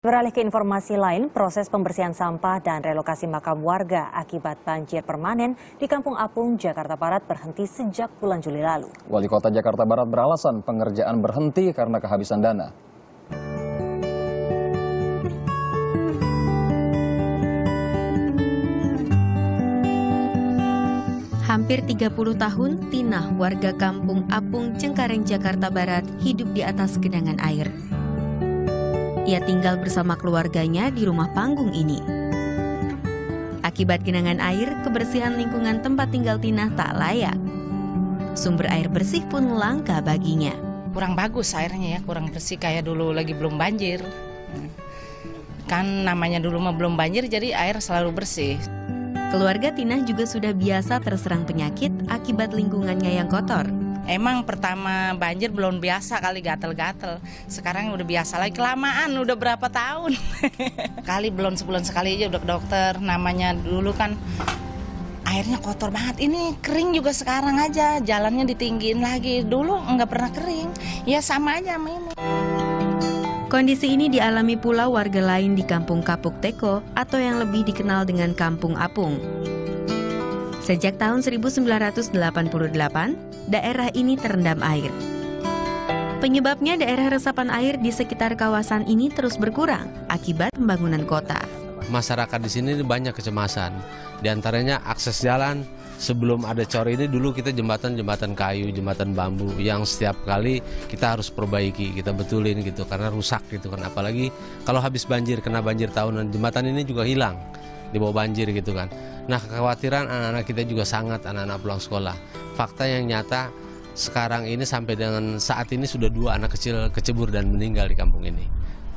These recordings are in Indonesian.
Beralih ke informasi lain, proses pembersihan sampah dan relokasi makam warga akibat banjir permanen di Kampung Apung, Jakarta Barat berhenti sejak bulan Juli lalu. Wali Kota Jakarta Barat beralasan pengerjaan berhenti karena kehabisan dana. Hampir 30 tahun, Tina, warga Kampung Apung, Cengkareng, Jakarta Barat, hidup di atas genangan air. Ia tinggal bersama keluarganya di rumah panggung ini. Akibat genangan air, kebersihan lingkungan tempat tinggal Tina tak layak. Sumber air bersih pun langka baginya. Kurang bagus airnya ya, kurang bersih kayak dulu lagi belum banjir. Kan namanya dulu mah belum banjir, jadi air selalu bersih. Keluarga Tina juga sudah biasa terserang penyakit akibat lingkungannya yang kotor. Emang pertama banjir belum biasa kali, gatel-gatel. Sekarang udah biasa lagi, kelamaan udah berapa tahun. Kali belum sebulan sekali aja udah ke dokter. Namanya dulu kan airnya kotor banget. Ini kering juga sekarang aja, jalannya ditinggiin lagi. Dulu nggak pernah kering. Ya sama aja sama ini. Kondisi ini dialami pula warga lain di Kampung Kapuk Teko atau yang lebih dikenal dengan Kampung Apung. Sejak tahun 1988, daerah ini terendam air. Penyebabnya daerah resapan air di sekitar kawasan ini terus berkurang akibat pembangunan kota. Masyarakat di sini banyak kecemasan. Di antaranya akses jalan. Sebelum ada cor ini dulu kita jembatan kayu, jembatan bambu yang setiap kali kita harus perbaiki, kita betulin gitu karena rusak gitu kan. Apalagi kalau habis banjir, kena banjir tahunan, jembatan ini juga hilang di bawah banjir gitu kan. Nah, kekhawatiran anak-anak kita juga sangat, anak-anak pulang sekolah. Fakta yang nyata sekarang ini sampai dengan saat ini sudah 2 anak kecil kecebur dan meninggal di kampung ini.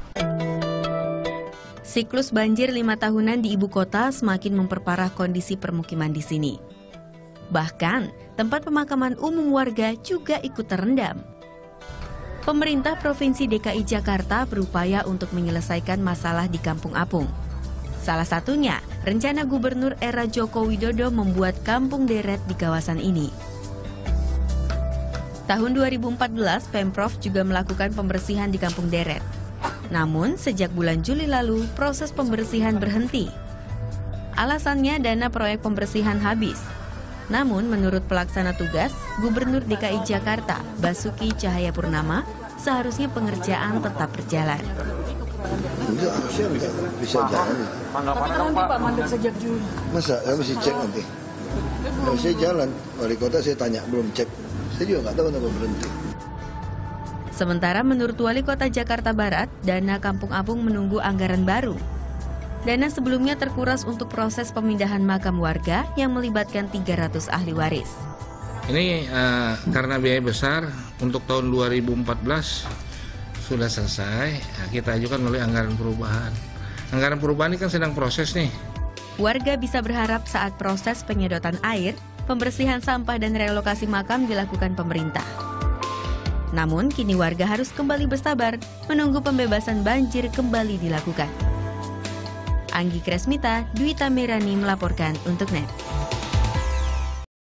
Siklus banjir 5 tahunan di ibu kota semakin memperparah kondisi permukiman di sini. Bahkan, tempat pemakaman umum warga juga ikut terendam. Pemerintah Provinsi DKI Jakarta berupaya untuk menyelesaikan masalah di Kampung Apung. Salah satunya, rencana Gubernur era Joko Widodo membuat kampung deret di kawasan ini. Tahun 2014, Pemprov juga melakukan pembersihan di kampung deret. Namun, sejak bulan Juli lalu, proses pembersihan berhenti. Alasannya dana proyek pembersihan habis. Namun, menurut pelaksana tugas, Gubernur DKI Jakarta, Basuki Cahayapurnama, seharusnya pengerjaan tetap berjalan. Enggak, harusnya enggak bisa jalan. Tapi kan nanti Pak mandek sejak Juli. Masa? Saya mesti cek nanti. Harusnya jalan. Wali kota saya tanya, belum cek. Saya juga nggak tahu kenapa berhenti. Sementara menurut Wali Kota Jakarta Barat, dana Kampung Apung menunggu anggaran baru. Dana sebelumnya terkuras untuk proses pemindahan makam warga yang melibatkan 300 ahli waris. Ini karena biaya besar untuk tahun 2014 sudah selesai, kita ajukan melalui anggaran perubahan. Anggaran perubahan ini kan sedang proses nih. Warga bisa berharap saat proses penyedotan air, pembersihan sampah dan relokasi makam dilakukan pemerintah. Namun kini warga harus kembali bersabar menunggu pembebasan banjir kembali dilakukan. Anggi Kresmita, Dwi Tamerani melaporkan untuk NET.